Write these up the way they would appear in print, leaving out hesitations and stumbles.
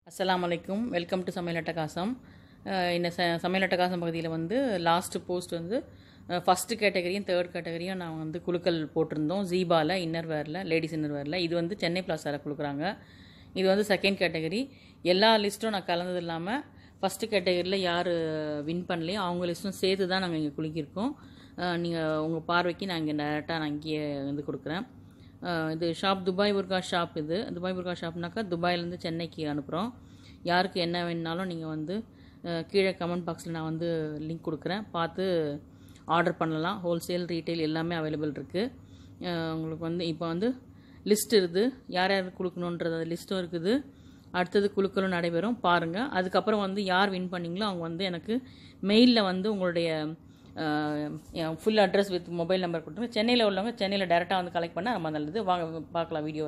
அஸ்ஸலாமு அலைக்கும். Welcome to சமையல் அட்டகாசம். இந்த சமையல் அட்டகாசம் பகுதியில் வந்து லாஸ்ட்டு போஸ்ட் வந்து ஃபஸ்ட்டு கேட்டகரியும் தேர்ட் கேட்டகரியும் நான் வந்து குழுக்கள் போட்டிருந்தோம். ஜீபாவில் இன்னர்வேரில், லேடிஸ் இன்னர்வேரில். இது வந்து சென்னை பிளாஸாவில் கொடுக்குறாங்க. இது வந்து செகண்ட் கேட்டகரி. எல்லா லிஸ்ட்டும் நான் கலந்தது இல்லாமல் ஃபஸ்ட்டு கேட்டகரியில் யார் வின் பண்ணலையோ அவங்க லிஸ்ட்டும் சேர்த்து தான் நாங்கள் இங்கே குலுக்கியிருக்கோம். நீங்கள் உங்கள் பார்வைக்கு நான் இங்கே டேரெக்டாக நான் இங்கேயே வந்து கொடுக்குறேன். இது ஷாப் துபாய் புர்கா ஷாப். இது துபாய் புர்கா ஷாப்னாக்கா துபாயிலேருந்து சென்னைக்கு அனுப்புகிறோம். யாருக்கு என்ன வேணுனாலும் நீங்கள் வந்து கீழே கமெண்ட் பாக்ஸில் நான் வந்து லிங்க் கொடுக்குறேன், பார்த்து ஆர்டர் பண்ணலாம். ஹோல்சேல் ரீட்டைல் எல்லாமே அவைலபிள் இருக்குது. உங்களுக்கு வந்து இப்போ வந்து லிஸ்ட் இருக்குது, யார் யார் கொடுக்கணுன்றது லிஸ்ட்டும் இருக்குது. அடுத்தது குழுக்களும் நடைபெறும், பாருங்கள். அதுக்கப்புறம் வந்து யார் வின் பண்ணிங்களோ அவங்க வந்து எனக்கு மெயிலில் வந்து உங்களுடைய full address with mobile number கொடுத்துருங்க. சென்னையில் உள்ளவங்க சென்னையில் டேரெக்டாக வந்து கலெக்ட் பண்ணால் ரொம்ப நல்லது. வாங்க பார்க்கலாம் வீடியோ.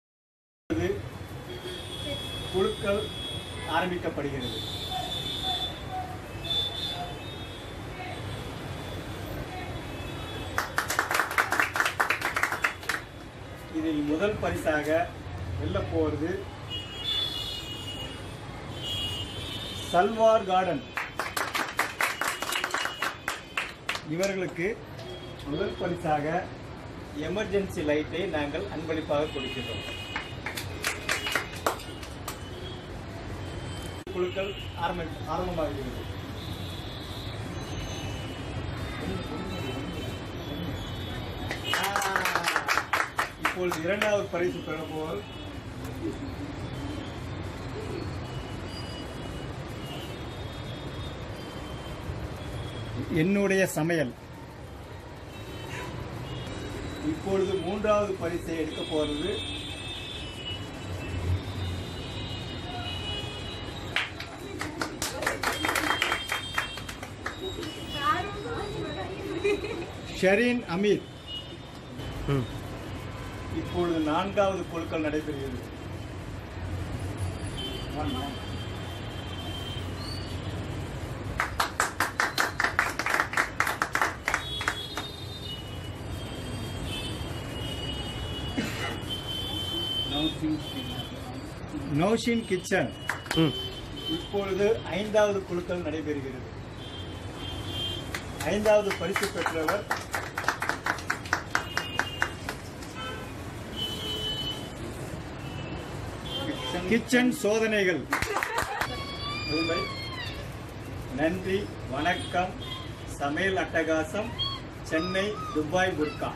குழுக்கள் ஆரம்பிக்கப்படுகிறது. இதில் முதல் பரிசாக வெல்ல போவது சல்வார் கார்டன். இவர்களுக்கு முதல் பரிசாக எமர்ஜென்சி லைட்டை நாங்கள் அன்பளிப்பாக கொடுக்கிறோம். குழுக்கள் ஆரம்பமாகிறது. இப்பொழுது இரண்டாவது பரிசு பெறுவோர் என்னுடைய சமையல். இப்பொழுது மூன்றாவது பரிசை எடுக்க போறது ஷரீன் அமீர். இப்பொழுது நான்காவது குழுக்கள் நடைபெறுகிறது. நௌஷின் கிச்சன். இப்பொழுது ஐந்தாவது குழுக்கள் நடைபெறுகிறது. ஐந்தாவது பரிசு பெற்றவர் கிச்சன் சோதனைகள். நன்றி, வணக்கம். சமையல் அட்டகாசம், சென்னை துபாய் புர்கா.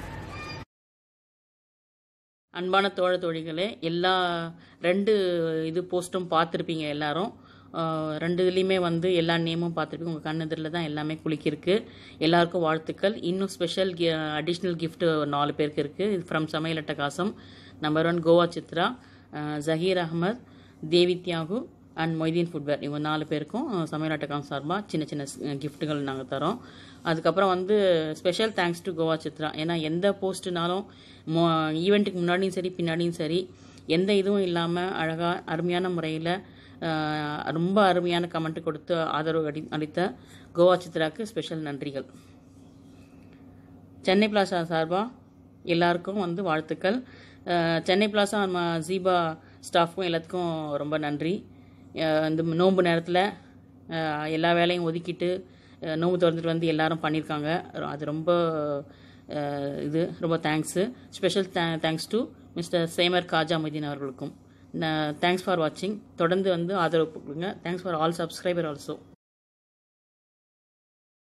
அன்பான தோழ தோழிகளே, எல்லா 2 இது போஸ்ட்டும் பார்த்துருப்பீங்க எல்லாரும். 2 இதுலேயுமே வந்து எல்லா நேமும் பார்த்துருப்பீங்க. உங்கள் கண்ணெதிரில் தான் எல்லாமே குளிக்கிருக்கு. எல்லாருக்கும் வாழ்த்துக்கள். இன்னும் ஸ்பெஷல் அடிஷ்னல் கிஃப்ட் 4 பேருக்கு இருக்குது. இது ஃப்ரம் சமையல் அட்டகாசம். Number 1 Goa Chitra, Zaheer Ahmed, Devi Thiyagu and Moideen footwear. இவங்க 4 பேருக்கும் சமையல் அட்டகாசம் சார்பாக சின்ன சின்ன கிஃப்ட்டுகள் நாங்கள் தரோம். அதுக்கப்புறம் வந்து special thanks to Goa Chitra. ஏன்னா எந்த போஸ்ட்டுனாலும் ஈவெண்ட்டுக்கு முன்னாடியும் சரி பின்னாடியும் சரி எந்த இதுவும் இல்லாமல் அழகாக அருமையான முறையில் ரொம்ப அருமையான கமெண்ட் கொடுத்து ஆதரவு அளித்த கோவா சித்ராவுக்கு ஸ்பெஷல் நன்றிகள். சென்னை பிளாஸா சார்பாக எல்லாருக்கும் வந்து வாழ்த்துக்கள். சென்னை பிளாஸா ஜீபா ஸ்டாஃப்க்கும் எல்லாத்துக்கும் ரொம்ப நன்றி. இந்த நோன்பு நேரத்தில் எல்லா வேலையும் ஒதுக்கிட்டு நோன்பு திறந்துட்டு வந்து எல்லாரும் பண்ணியிருக்காங்க. அது ரொம்ப ரொம்ப thanks. Special thanks to mister Sameer Kaja Moideen அவர்களுக்கும். தேங்க்ஸ் ஃபார் வாட்சிங். தொடர்ந்து வந்து ஆதரவு கொடுங்க. Thanks for all subscriber also.